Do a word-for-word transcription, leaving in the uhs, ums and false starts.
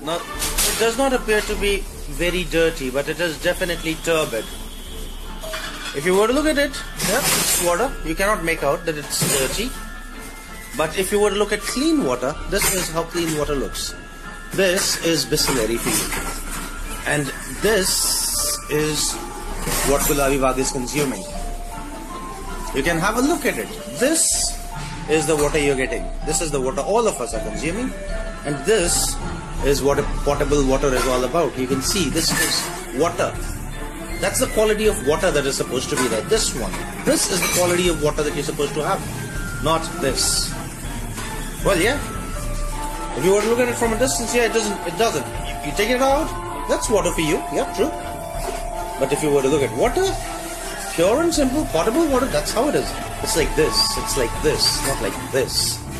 Now, it does not appear to be very dirty, but it is definitely turbid. If you were to look at it, yeah, it's water. You cannot make out that it's dirty. But if you were to look at clean water, this is how clean water looks. This is Bisleri for you. And this is what Gulabibagh is consuming. You can have a look at it. This is the water you're getting. This is the water all of us are consuming. And this is what a potable water is all about. You can see this is water. That's the quality of water that is supposed to be there. This one. This is the quality of water that you're supposed to have. Not this. Well, yeah. If you were to look at it from a distance, yeah, it doesn't. It doesn't. You take it out, that's water for you. Yeah, true. But if you were to look at water, pure and simple, potable water, that's how it is. It's like this. It's like this, not like this.